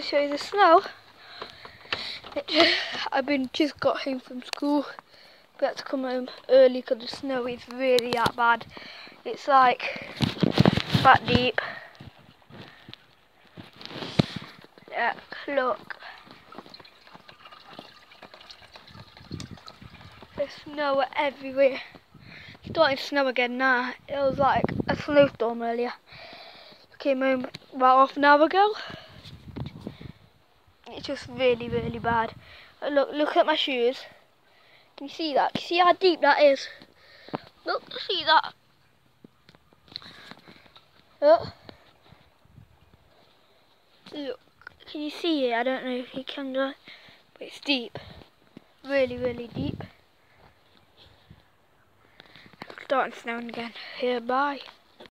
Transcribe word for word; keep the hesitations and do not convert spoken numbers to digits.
to show you the snow. It just, I've been just got home from school. We had to come home early because the snow is really that bad. It's like that deep. Yeah, look. There's snow everywhere. It's starting to snow again now. It was like a snowstorm earlier. I came home about half an hour ago. It's just really, really bad. Look, look at my shoes. Can you see that? Can you see how deep that is? Look, see that? Look. Look. Can you see it? I don't know if you can, but it's deep. Really, really deep. It's starting snowing again. Here, bye.